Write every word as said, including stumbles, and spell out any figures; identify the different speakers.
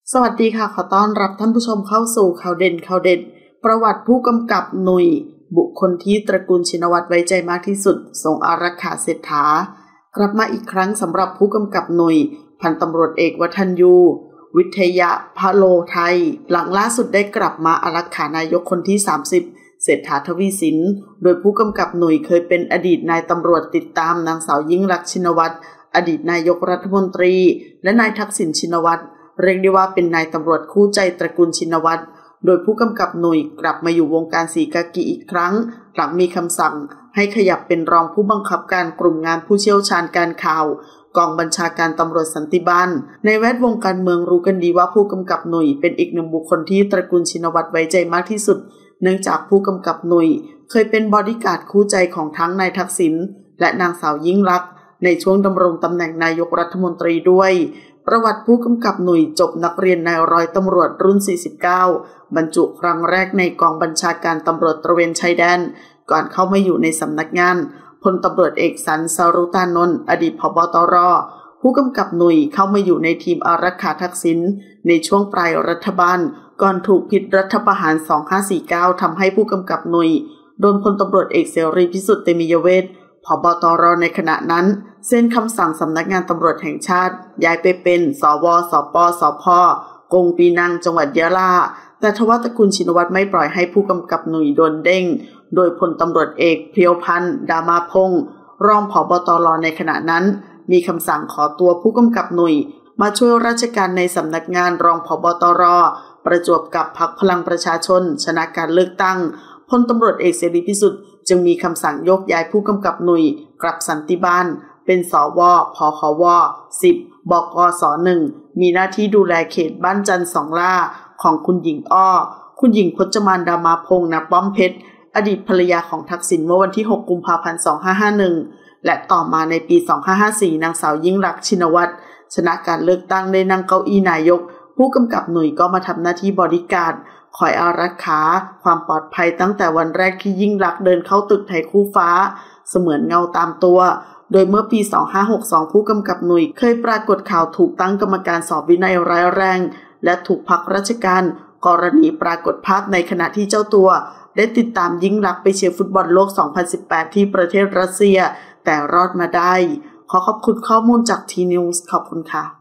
Speaker 1: สวัสดีค่ะขอต้อนรับท่านผู้ชมเข้าสู่ข่าวเด่นข่าวเด็ดประวัติผู้กำกับหนุ่ยบุคคลที่ตระกูลชินวัตรไว้ใจมากที่สุดทรงอารักขาเศรษฐากลับมาอีกครั้งสำหรับผู้กำกับหนุ่ยพันตำรวจเอกวัฒนยูวิทยาพโลไทยหลังล่าสุดได้กลับมาอารักขานายกคนที่สามสิบเศรษฐาทวีสินโดยผู้กำกับหนุ่ยเคยเป็นอดีตนายตำรวจติดตามนางสาวยิ่งลักษณ์ชินวัตรอดีตนายกรัฐมนตรีและนายทักษิณชินวัตรเรียกได้ว่าเป็นนายตำรวจคู่ใจตระกูลชินวัตรโดยผู้กำกับหนุ่ยกลับมาอยู่วงการศรีกากีอีกครั้งหลังมีคำสั่งให้ขยับเป็นรองผู้บังคับการกลุ่มงานผู้เชี่ยวชาญการข่าวกองบัญชาการตำรวจสันติบาลในแวดวงการเมืองรู้กันดีว่าผู้กำกับหนุ่ยเป็นอีกหนึ่งบุคคลที่ตระกูลชินวัตรไว้ใจมากที่สุดเนื่องจากผู้กำกับหนุ่ยเคยเป็นบอดี้การ์ดคู่ใจของทั้งนายทักษิณและนางสาวยิ่งลักษณ์ในช่วงดำรงตำแหน่งนายกรัฐมนตรีด้วยประวัติผู้กำกับหนุ่ยจบนักเรียนนายร้อยตำรวจรุ่นสี่สิบเก้าบรรจุครั้งแรกในกองบัญชาการตำรวจตระเวนชายแดนก่อนเข้ามาอยู่ในสำนักงานพลตำรวจเอกสันสรุตานนท์อดีตผบ.ตร.ผู้กำกับหนุ่ยเข้ามาอยู่ในทีมอารักขาทักษิณในช่วงปลายรัฐบาลก่อนถูกพิษรัฐประหารสองพันห้าร้อยสี่สิบเก้าทำให้ผู้กำกับหนุ่ยโดนพลตำรวจเอกเสรีพิสุทธิ์เตมียเวทผบ.ตร.ในขณะนั้นเซ็นคำสั่งสำนักงานตำรวจแห่งชาติย้ายไปเป็นสวสปสพกงปีนังจังหวัดยะลาแต่ทว่าตระกูลชินวัตรไม่ปล่อยให้ผู้กำกับหนุ่ยโดนเด้งโดยพลตำรวจเอกเพียวพันธ์ดามาพงศ์รองผบ.ตร.ในขณะนั้นมีคำสั่งขอตัวผู้กำกับหนุ่ยมาช่วยราชการในสำนักงานรองผบ.ตร.ประจวบกับพรรคพลังประชาชนชนะการเลือกตั้งพลตำรวจเอกเสรีพิสุทธิ์จึงมีคำสั่งยกย้ายผู้กำกับหนุ่ยกลับสันติบาลเป็นสวพควสิบบกสหนึ่งมีหน้าที่ดูแลเขตบ้านจันทร์สองล่าของคุณหญิงอ้อคุณหญิงพจมานดามาพงษ์ณป้อมเพชรอดีตภรรยาของทักษิณเมื่อวันที่หกกุมภาพันธ์สองพันห้าร้อยห้าสิบเอ็ดและต่อมาในปีสองพันห้าร้อยห้าสิบสี่นางสาวยิ่งลักษณ์ชินวัตรชนะการเลือกตั้งได้นั่งเก้าอี้นายกผู้กำกับหนุ่ยก็มาทำหน้าที่บอดี้การ์ดคอยอารักขาความปลอดภัยตั้งแต่วันแรกที่ยิ่งลักษณ์เดินเข้าตึกไทยคู่ฟ้าเสมือนเงาตามตัวโดยเมื่อปีสองพันห้าร้อยหกสิบสองผู้กำกับหนุ่ยเคยปรากฏข่าวถูกตั้งกรรมการสอบวินัยร้ายแรงและถูกพักราชการกรณีปรากฏภาพในขณะที่เจ้าตัวได้ติดตามยิ่งลักษณ์ไปเชียร์ฟุตบอลโลกสองพันสิบแปดที่ประเทศรัสเซียแต่รอดมาได้ขอขอบคุณข้อมูลจากทีนิวส์ขอบคุณค่ะ